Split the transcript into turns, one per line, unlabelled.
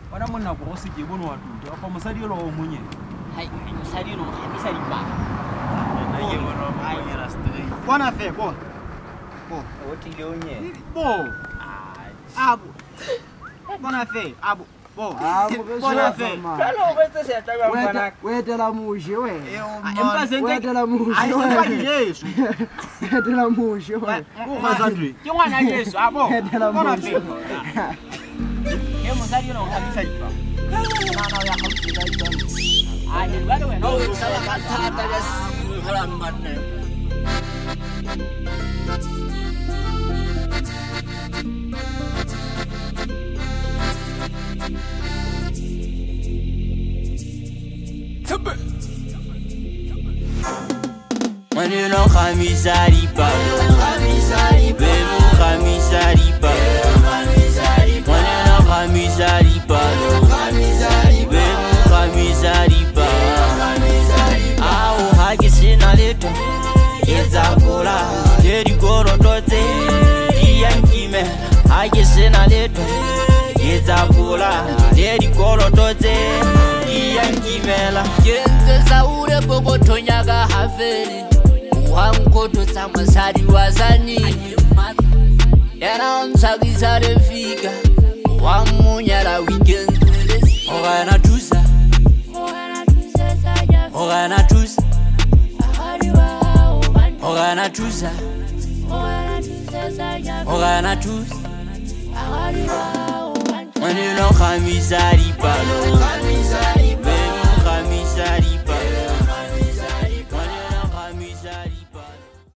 Wana monna go se ke bono wa tutu apa mosadi lo o monye
hai mosadi no nkhamisa lipalo
na ye bona mo yera straight
bona fe bo
o tile o nye
bo abo bona fe abo bo bona fe
kalo go tse se tla ba bana
wetela mushi we
empa sente
wetela mushi
ai
we
ba Jesu
wetela mushi we
o ga tsandwe
ke ngwana Jesu abo
bona fe
ke mosadi no nkhamisa lipalo na ya khautsela lipalo ai ba le wena o tsala ka thata ya se hala mmanne
When you know nkhamisa lipalo, baby nkhamisa lipalo. When you know nkhamisa lipalo, baby nkhamisa lipalo. Awu hakisina leto, yezakula, yedi korondote, diyankime. Hakisina leto, yezakula, yedi korondote, diyankimela.
Yenze saure boko tonyaga hafeli. Wangoto tsa mosadi wa zani yana nsagisa refika wa munyala weekend
Ogana tusa Ogana tusa Ogana tusa Ogana tusa When you know nkhamisa lipalo